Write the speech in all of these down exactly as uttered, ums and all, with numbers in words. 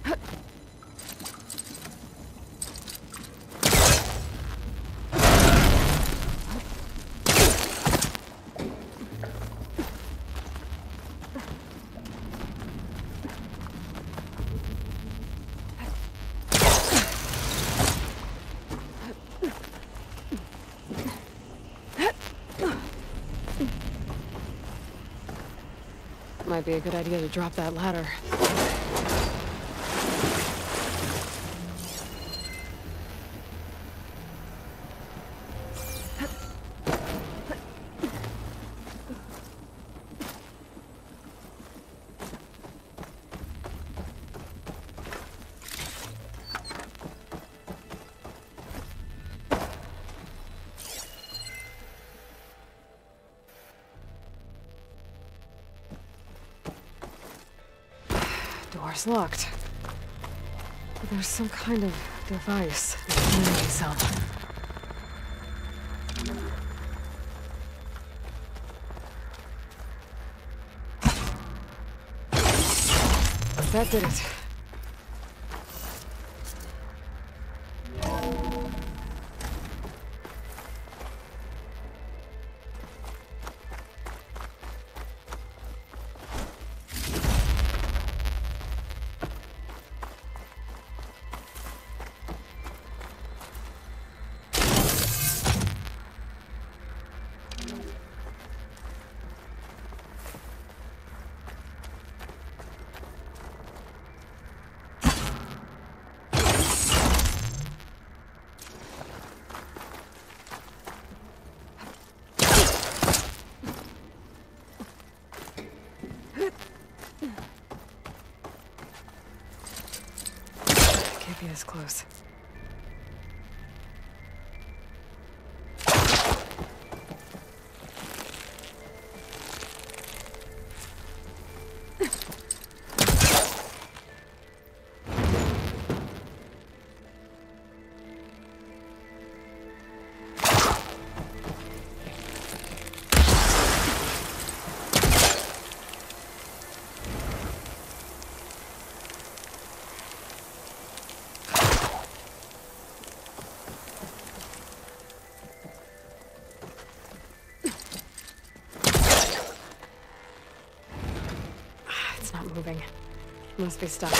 Might be a good idea to drop that ladder. Door's locked. But there's some kind of device that's doing some. That did it. Can't be this close. It's not moving. Must be stuck.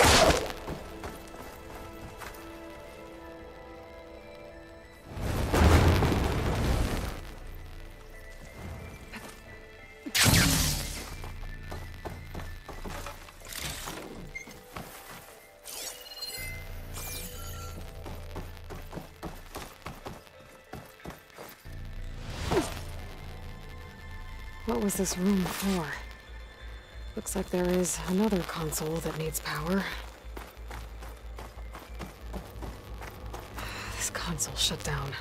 What was this room for? Looks like there is another console that needs power. This console shut down.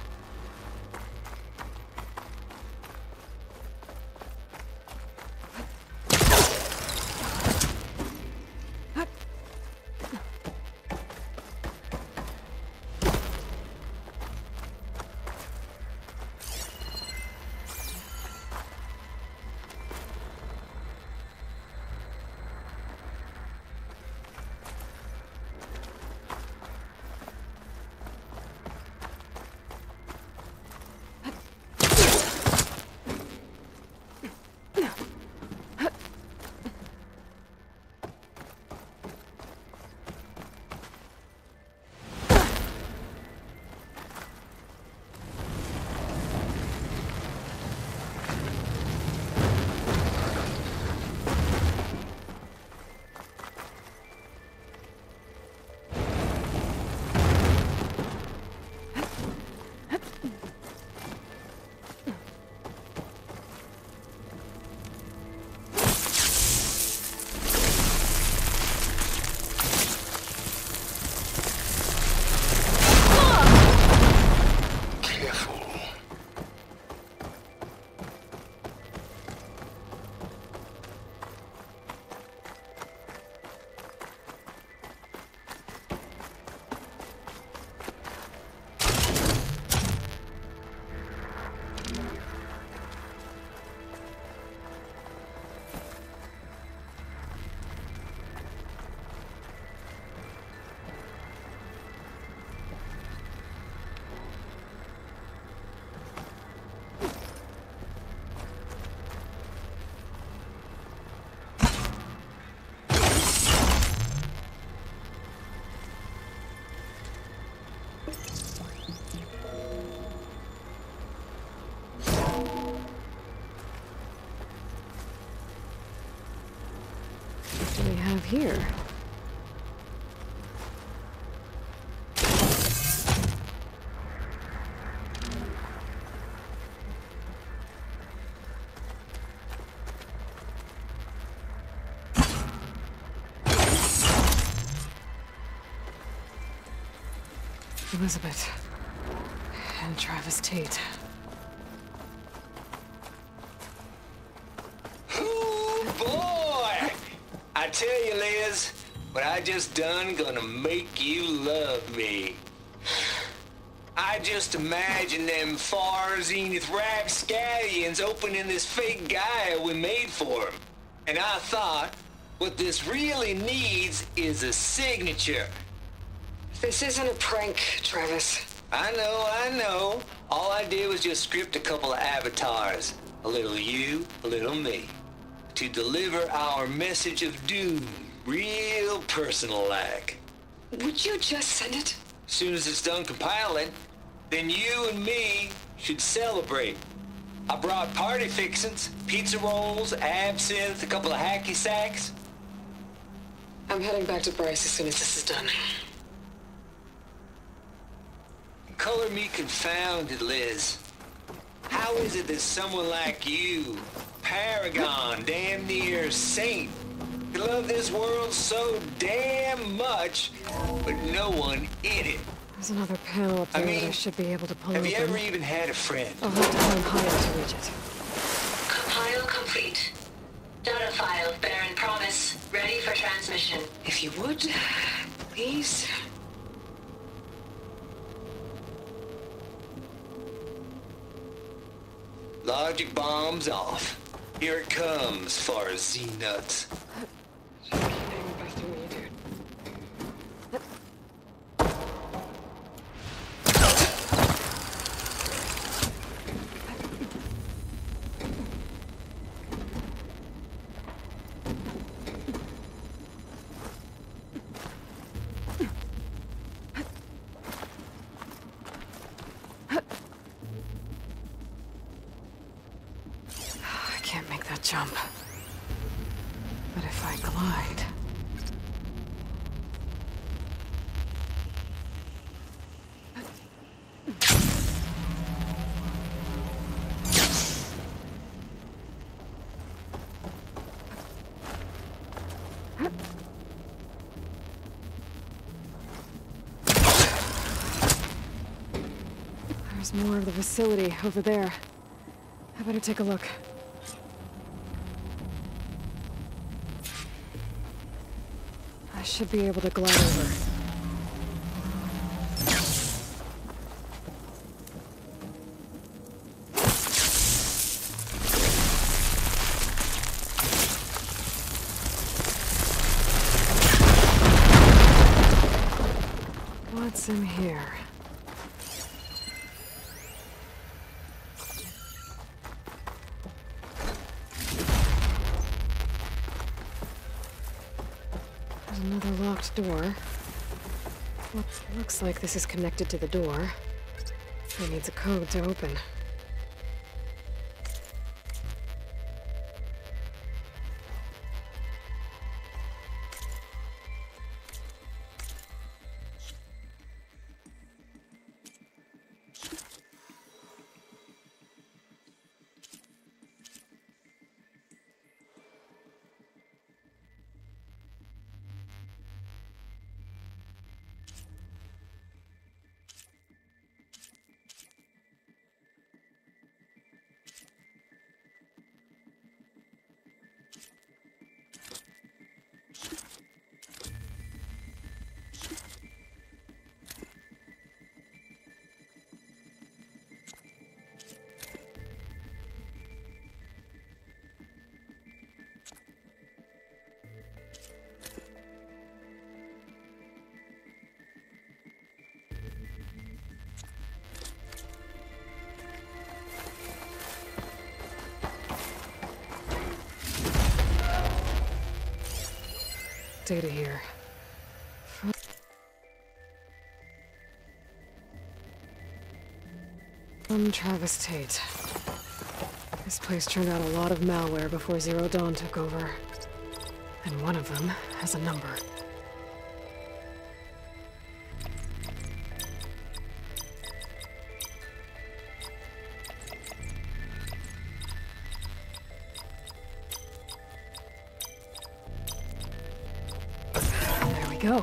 here? Elizabeth. And Travis Tate. Ooh, boy! I tell you, Liz, what I just done gonna make you love me. I just imagine them far zenith rapscallions opening this fake Gaia we made for him. And I thought, what this really needs is a signature. This isn't a prank, Travis. I know, I know. All I did was just script a couple of avatars. A little you, a little me. To deliver our message of doom, real personal-like. Would you just send it? As soon as it's done compiling, then you and me should celebrate. I brought party fixins, pizza rolls, absinthe, a couple of hacky sacks. I'm heading back to Bryce as soon as this is done. Color me confounded, Liz. How is it that someone like you, paragon, damn near saint, can love this world so damn much, but no one in it? There's another panel up there I mean, that I should be able to pull have open. you ever even had a friend? I'll have to climb higher to reach it. Compile complete. Data file, Baron Promise, ready for transmission. If you would, please. Logic bombs off. Here it comes, far as Z-nuts. Keep hanging back through me, dude. I can't make that jump. But if I glide... There's more of the facility over there. I better take a look. I should be able to glide over. What's in here? Another locked door. Well, looks like this is connected to the door. It needs a code to open. Data here. From Travis Tate. This place turned out a lot of malware before Zero Dawn took over. And one of them has a number. There we go.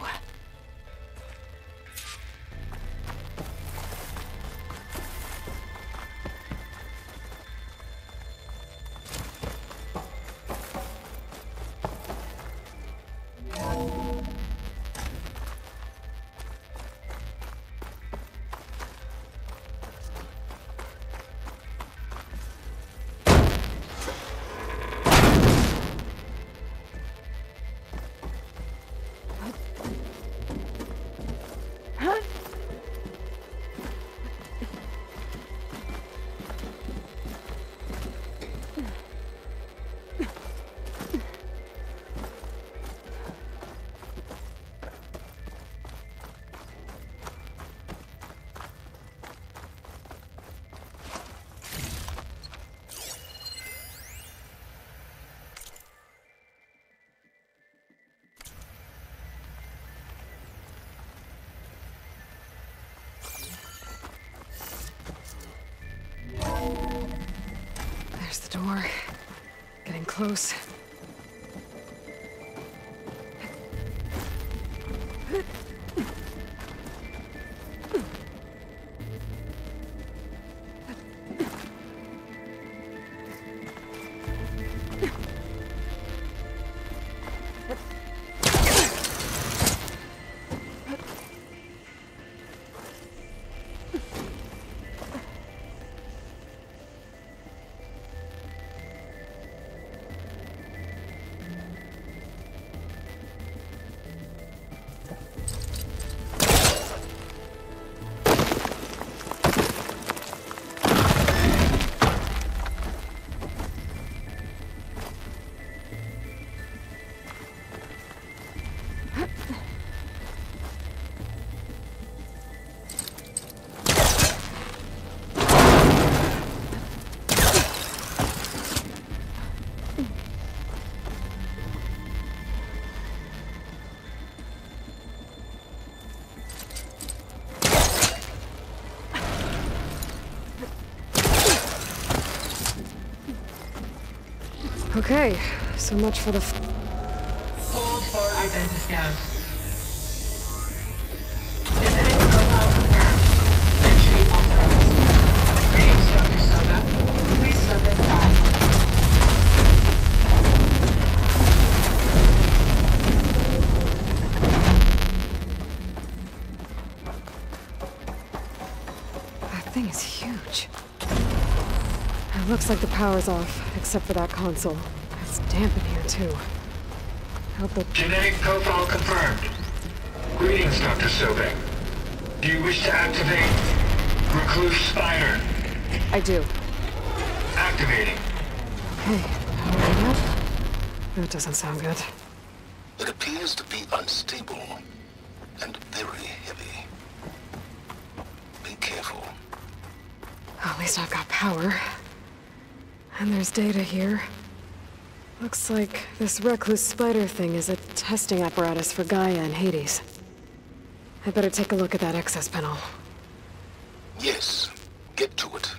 There's the door. Getting close. Okay, so much for the f- Hold for identiscan. Genetic profile confirmed. Entry authorized. Greetings, Doctor Soga. Please step inside. That thing is huge. It looks like the power's off, except for that console. It's damp in here, too. Hope the- Genetic profile confirmed. Greetings, Doctor Sobek. Do you wish to activate Recluse Spider? I do. Activating. Okay, powering up. That doesn't sound good. It appears to be unstable and very heavy. Be careful. At least I've got power. And there's data here. Looks like this Recluse Spider thing is a testing apparatus for Gaia and Hades. I better take a look at that access panel. Yes, get to it.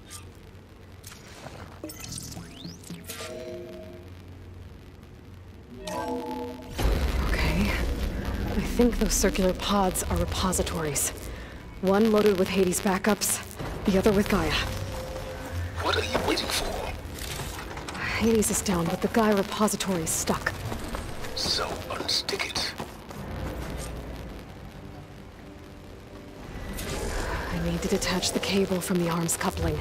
Okay. I think those circular pods are repositories. One loaded with Hades backups, the other with Gaia. What are you waiting for? Hades is down, but the Gaia repository is stuck. So unstick it. I need to detach the cable from the arms coupling.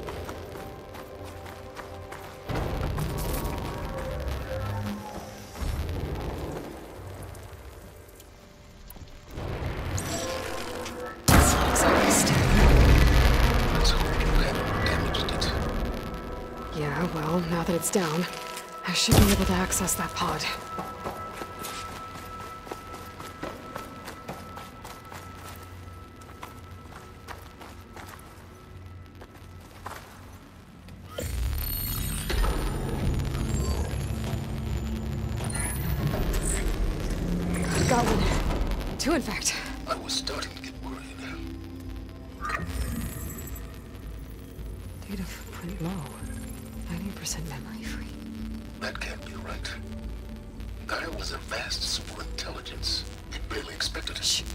This looks like a stick. Let's hope you haven't damaged it. Yeah, well, now that it's down, I should be able to access that pod. Two, in fact. I was starting to get worried. Data footprint low. ninety percent memory free. That can't be right. Gaia was a vast superintelligence. We barely expected it. Shh.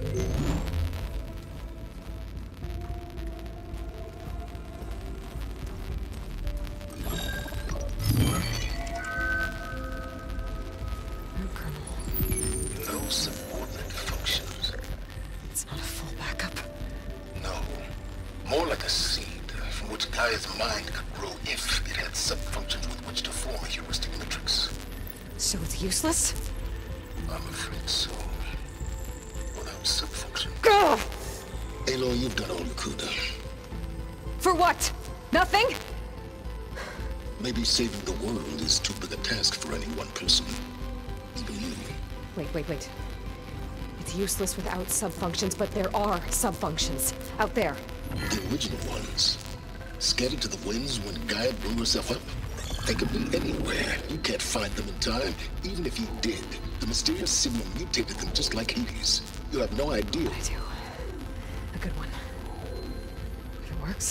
No subordinate functions. It's not a full backup. No. More like a seed from which Gaia's mind could grow if it had sub-functions with which to form a heuristic matrix. So it's useless? I'm afraid so. Without sub-function. Gah! Aloy, you've done all you could. For what? Nothing? Maybe saving the world is too big a task for any one person. Even you. Wait, wait, wait. It's useless without sub-functions, but there are sub-functions out there. The original ones. Scattered to the winds when Gaia blew herself up. They could be anywhere. You can't find them in time. Even if you did, the mysterious signal mutated them just like Hades. You have no idea. I do. A good one. If it works.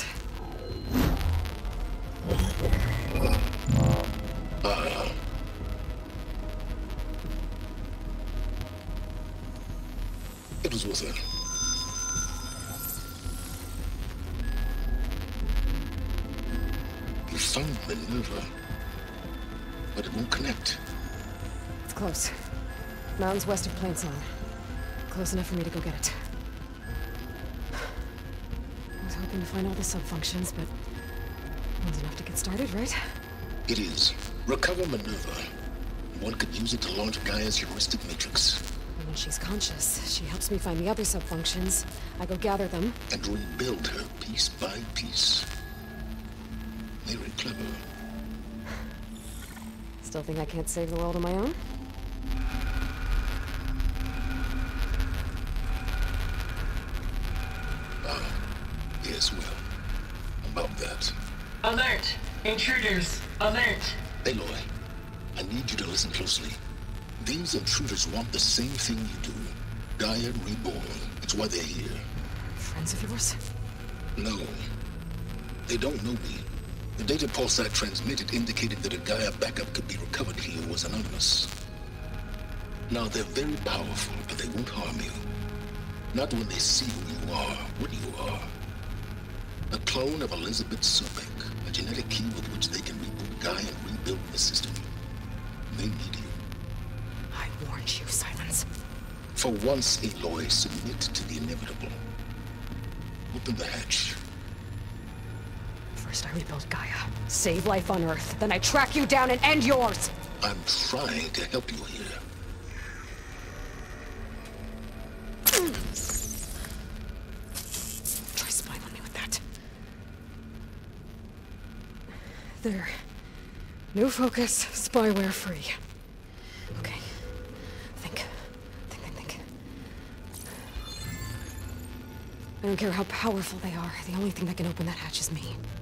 Ah. It was worth it. You found Minerva, but it won't connect. It's close. Mountains west of Plainsong. Close enough for me to go get it. I was hoping to find all the sub-functions, but it was enough to get started, right? It is. Recover Minerva. One could use it to launch Gaia's heuristic matrix. And when she's conscious, she helps me find the other sub-functions. I go gather them. And rebuild her piece by piece. Very clever. Still think I can't save the world on my own? Ah, yes, well, about that. Alert! Intruders! Alert! Aloy, I need you to listen closely. These intruders want the same thing you do. Gaia reborn. It's why they're here. Friends of yours? No. They don't know me. The data pulse I transmitted indicated that a Gaia backup could be recovered here was anonymous. Now, they're very powerful, but they won't harm you. Not when they see who you are, what you are. A clone of Elizabeth Sobek, a genetic key with which they can reboot Gaia and rebuild the system. They need you. I warned you, Silence. For once, Aloy, submit to the inevitable. Open the hatch. First I rebuild Gaia, save life on Earth, then I track you down and end yours! I'm trying to help you here. Try spying on me with that. There. New focus, spyware free. Okay. Think. Think, think, think. I don't care how powerful they are. The only thing that can open that hatch is me.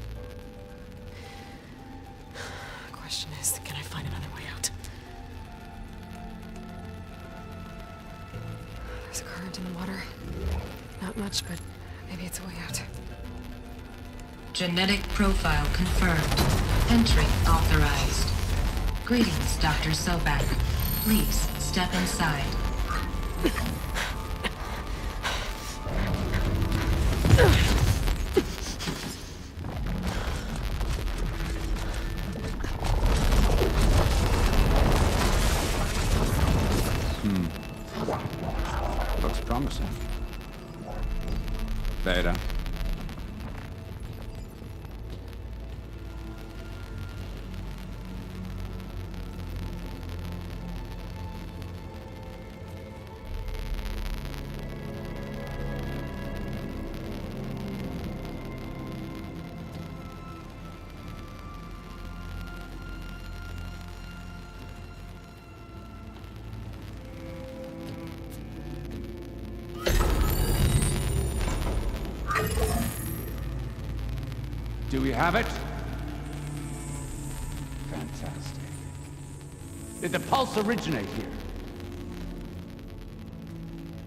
The question is, can I find another way out? There's a current in the water. Not much, but maybe it's a way out. Genetic profile confirmed. Entry authorized. Greetings, Doctor Sobek. Please step inside. Looks promising. Beta. Do we have it? Fantastic. Did the pulse originate here?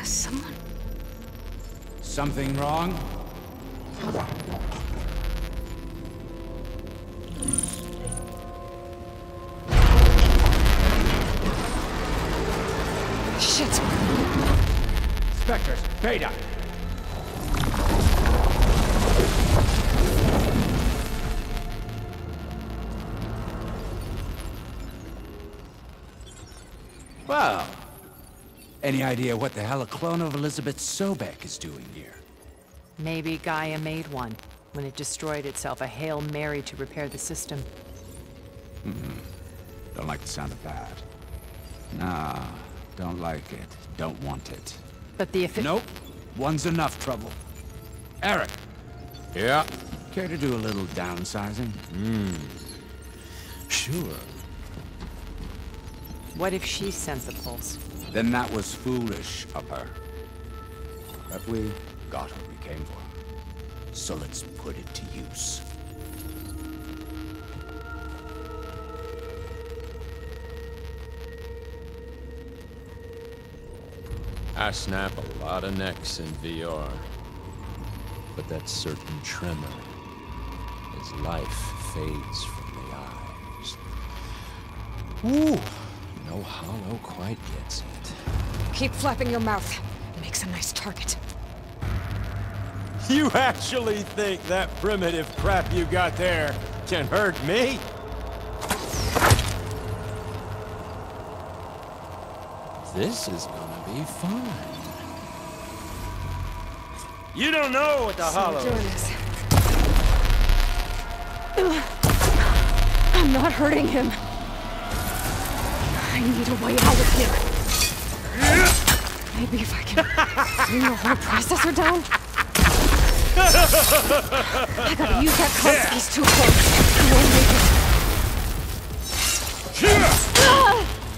Someone... Something wrong? Shit! Spectres, Beta! Well, any idea what the hell a clone of Elizabeth Sobek is doing here? Maybe Gaia made one, when it destroyed itself, a Hail Mary to repair the system. Mm-hmm. Don't like the sound of that. Nah, don't like it. Don't want it. But the effi- Nope. One's enough trouble. Eric! Yeah? Care to do a little downsizing? Hmm. Sure. What if she sends the pulse? Then that was foolish of her. But we got what we came for. So let's put it to use. I snap a lot of necks in V R. But that certain tremor as life fades from the eyes. Ooh, no hollow quite gets it. Keep flapping your mouth. Makes a nice target. You actually think that primitive crap you got there can hurt me? This is gonna be fun. You don't know what the hollow is. I'm not hurting him. I need a way out of here. Maybe if I can bring the whole processor down? I gotta use that code. He's too close. I won't make it. Ah!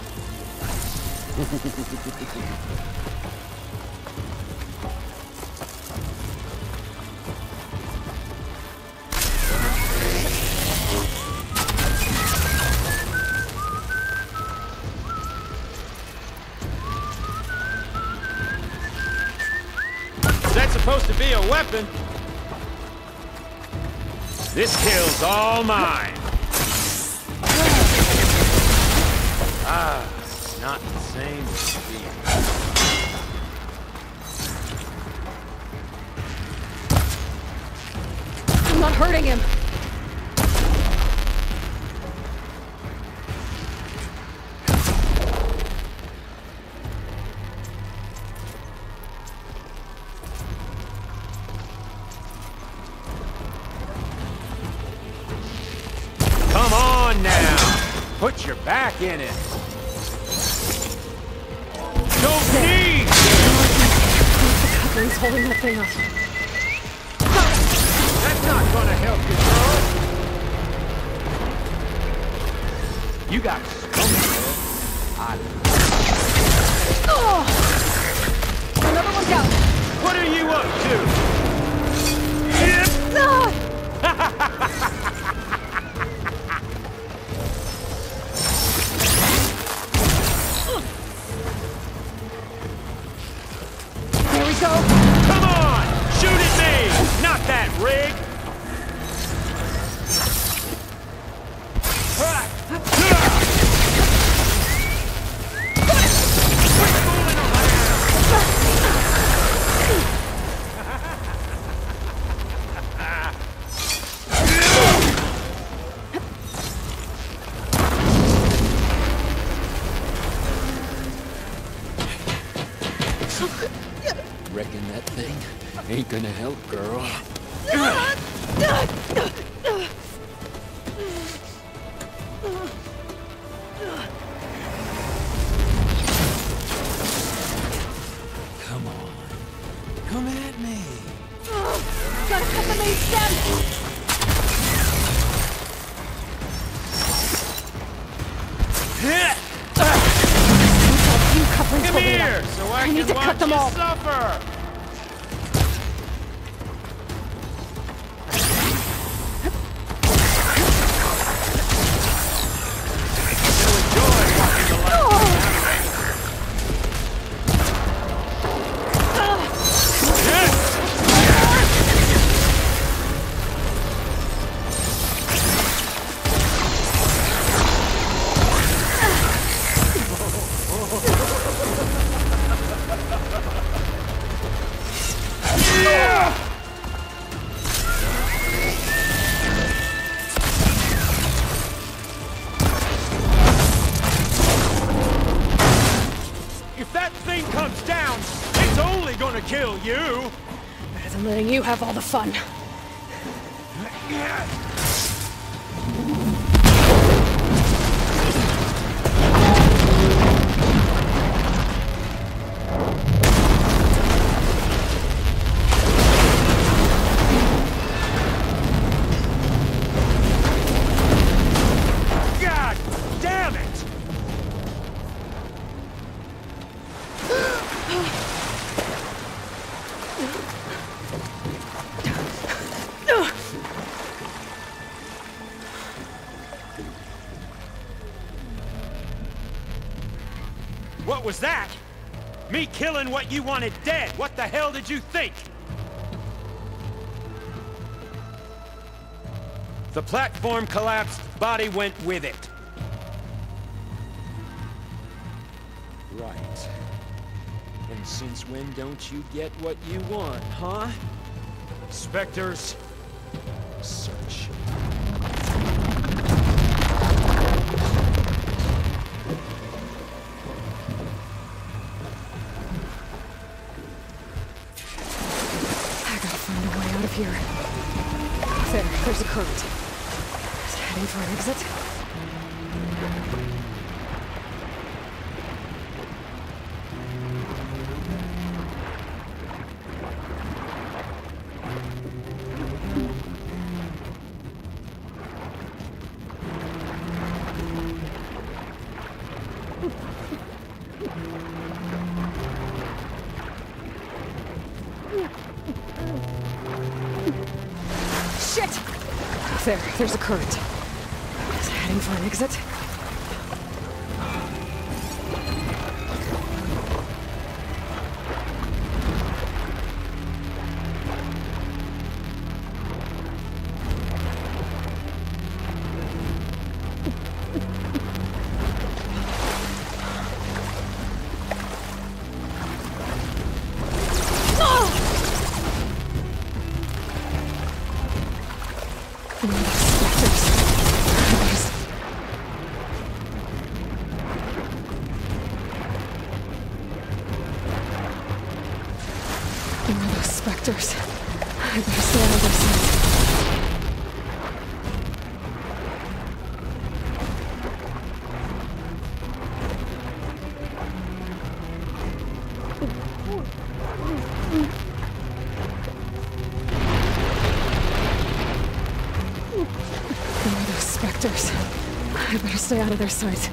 Is that supposed to be a weapon? This kill's all mine. Ah, it's not the same as being. I'm not hurting him. Come on now! Put your back in it! Don't need! The coupling's holding that thing up. That's not gonna help you, girl! You got skunk, girl. I... Oh! Another one down. What are you up to? Ah! There we go. Come on! Shoot at me! Not that rig! Quit fooling Reckon that thing ain't gonna help, girl. Come on. Come at me. Gotta cut the main stem. Few couplings Come holding here, up. so I, I can need to watch cut them you all. suffer. You'll enjoy watching the light come out of comes down, it's only gonna kill you! Better than letting you have all the fun. God damn it! What was that? Me killing what you wanted dead. What the hell did you think? The platform collapsed, body went with it. Right. And since when don't you get what you want, huh? Spectres, search. I gotta find a way out of here. There, there's a current. Is it heading for an exit? Shit! There, there's a current. Is it heading for an exit? Spectres. I better stay on their side. Where are those spectres? I better stay out of their sight.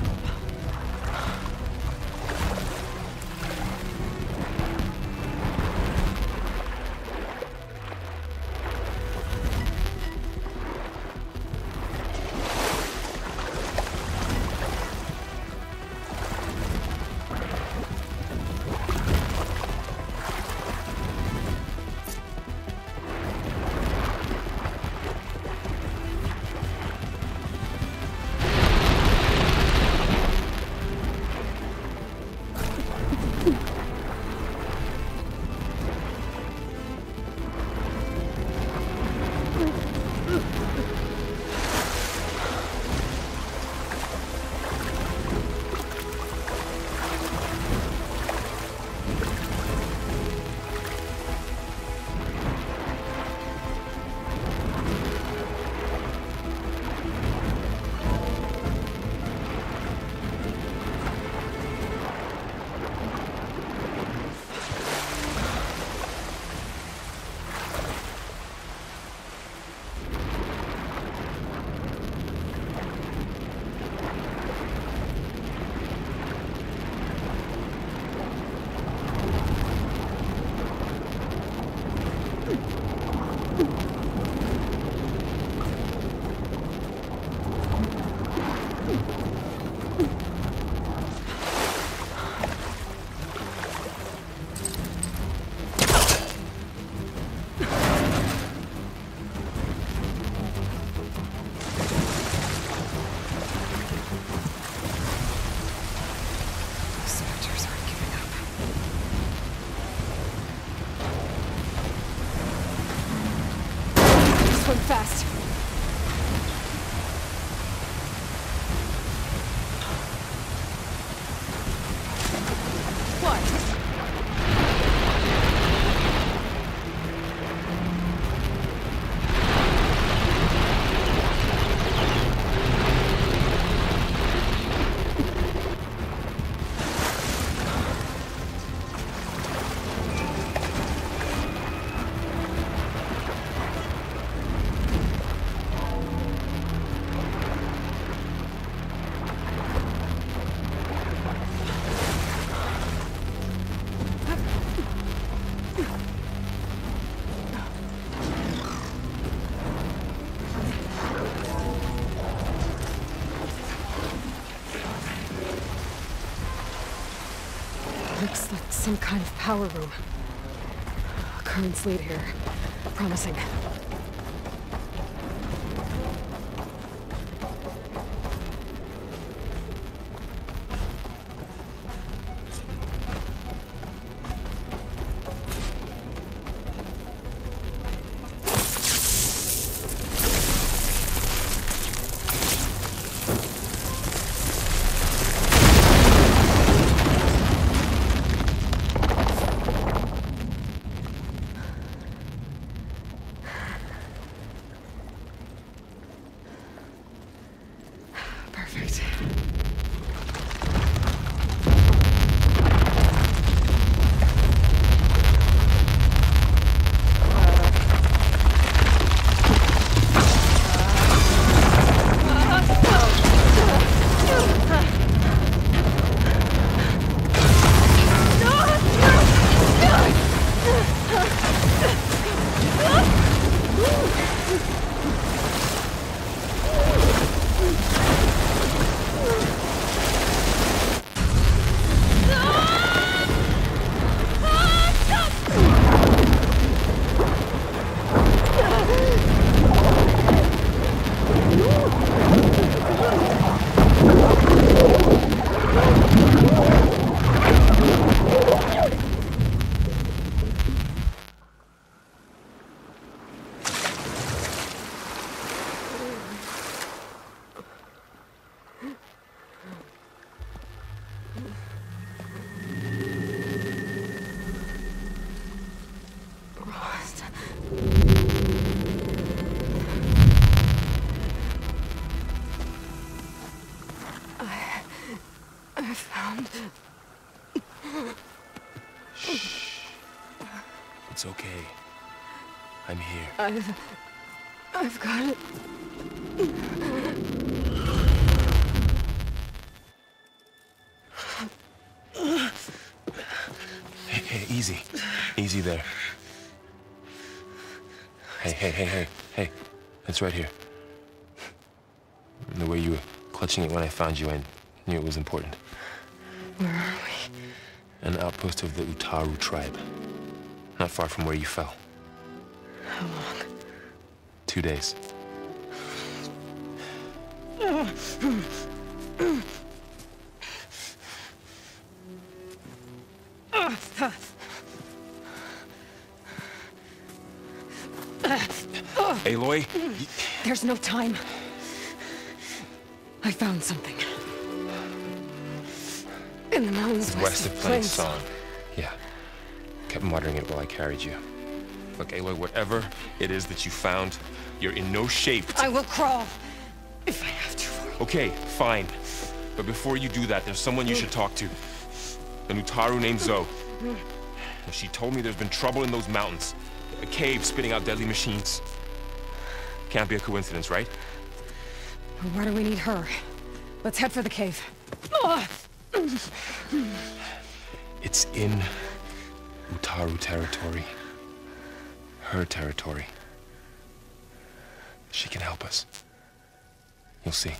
Fast. What? Looks like some kind of power room. Currents lead here. Promising. Perfect. I found... Shh. It's okay. I'm here. I've... I've got it. Hey, hey, easy. Easy there. Hey, hey, hey, hey, hey. It's right here. The way you were clutching it when I found you, I knew it was important. Where are we? An outpost of the Utaru tribe. Not far from where you fell. How long? Two days. Aloy? There's no time. I found something. In the mountains west, West of Plain Song. Song. Yeah. Kept muttering it while I carried you. Look, Aloy, whatever it is that you found, you're in no shape to... I will crawl, if I have to. Okay, fine. But before you do that, there's someone you should talk to. An Utaru named Zoe. She told me there's been trouble in those mountains. A cave spitting out deadly machines. Can't be a coincidence, right? Why do we need her? Let's head for the cave. It's in Utaru territory. Her territory. She can help us. You'll see.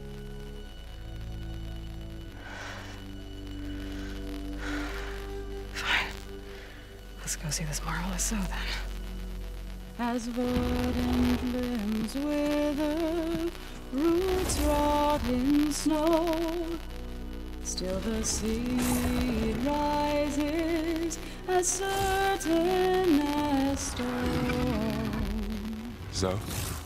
Fine. Let's go see this marvelous Zoe then. As verdant limbs wither, roots rot in snow, still the seed rises as certain as stone. Zoe?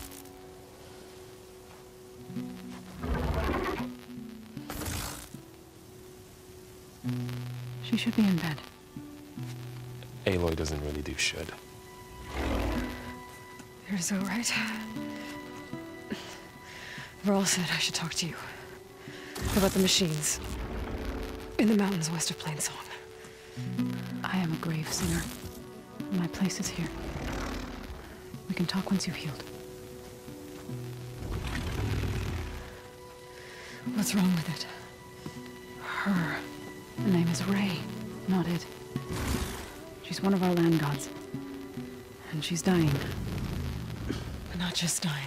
She should be in bed. Aloy doesn't really do should. You're so right. Varl said I should talk to you. About the machines. In the mountains west of Plain Song. I am a grave singer. My place is here. We can talk once you've healed. What's wrong with it? Her. Her name is Ray, not it. She's one of our land gods. And she's dying. Not just dying.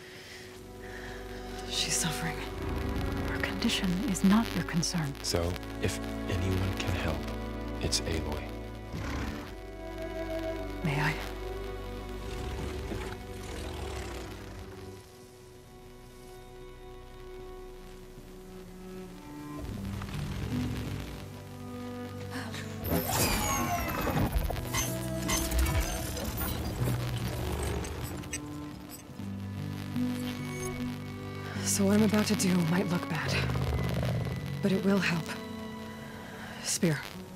She's suffering. Her condition is not your concern. So, if anyone can help, It's Aloy. May I? So what I'm about to do might look bad, but it will help. Spear.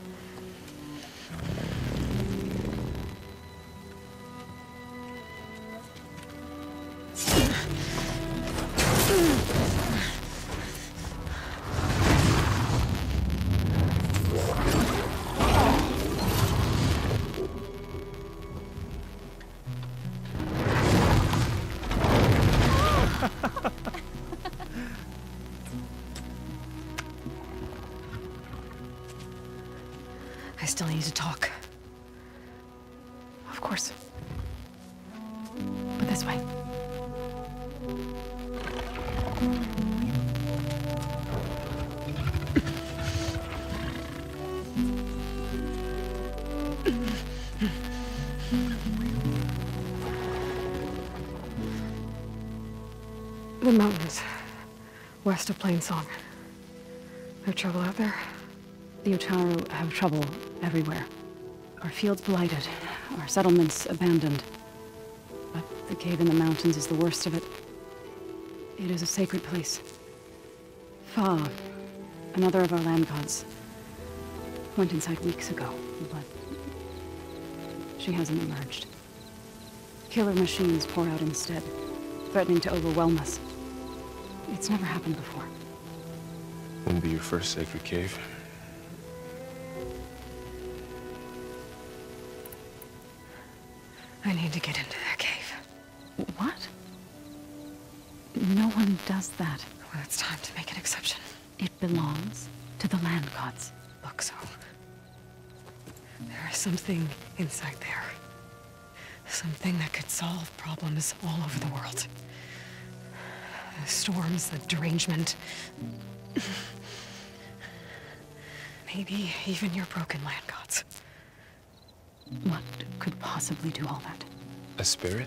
I still need to talk. Of course. But this way. The mountains, west of Plainsong. No trouble out there? The Utaru have trouble everywhere. Our fields blighted, our settlements abandoned. But the cave in the mountains is the worst of it. It is a sacred place. Fa, another of our land gods, went inside weeks ago, but she hasn't emerged. Killer machines pour out instead, threatening to overwhelm us. It's never happened before. Wouldn't be your first sacred cave. I need to get into that cave. What? No one does that. Well, it's time to make an exception. It belongs to the land gods. Look, so there is something inside there. Something that could solve problems all over the world. The storms, the derangement. Maybe even your broken land gods. What could possibly do all that? A spirit?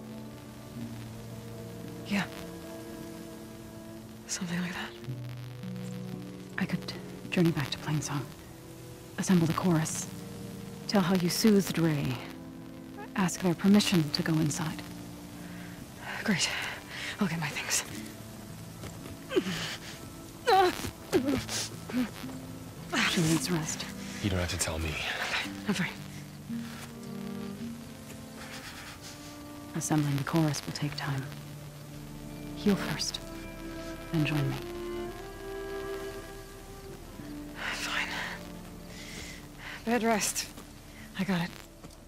Yeah. Something like that. I could journey back to Plainsong, assemble the chorus, tell how you soothed Ray, ask their permission to go inside. Great. I'll get my things. She needs rest. You don't have to tell me. Okay, I'm fine. Assembling the chorus will take time. Heal first, then join me. Fine. Bed rest. I got it.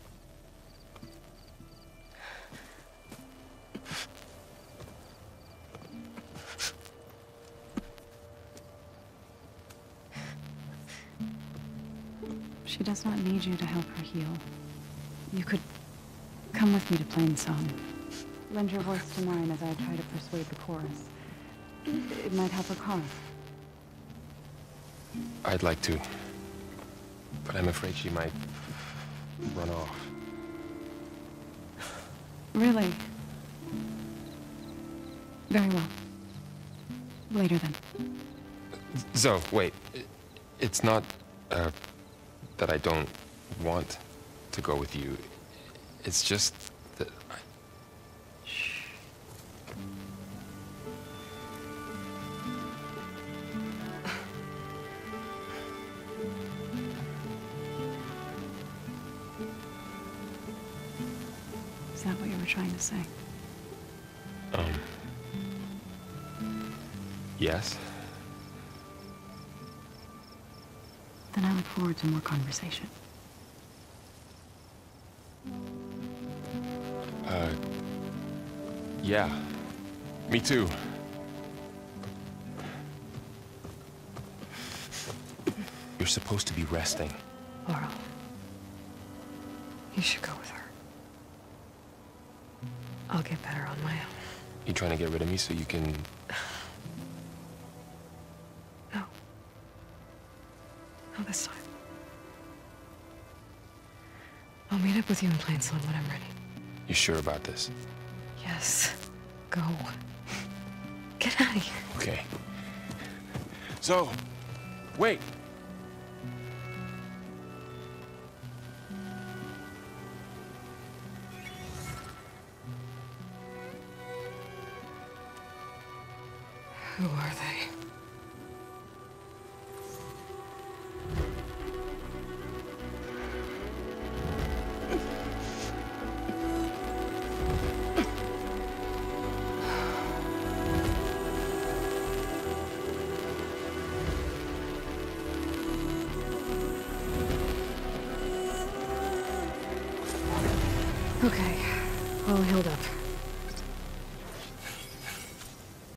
She does not need you to help her heal. You could come with me to Plainsong. Lend your voice to mine as I try to persuade the chorus. It might help her cause. I'd like to. But I'm afraid she might run off. Really? Very well. Later then. Zoe, wait. It's not, uh, that I don't want to go with you. It's just that I... Shh. Is that what you were trying to say? Um... Yes? Then I look forward to more conversation. Uh... Yeah. Me too. You're supposed to be resting. Laurel. You should go with her. I'll get better on my own. You trying to get rid of me so you can... No. Not this time. I'll meet up with you in Plainsland when I'm ready. You sure about this? Yes. Go. Get out of here. Okay. So, wait. Who are they? Okay, all healed up.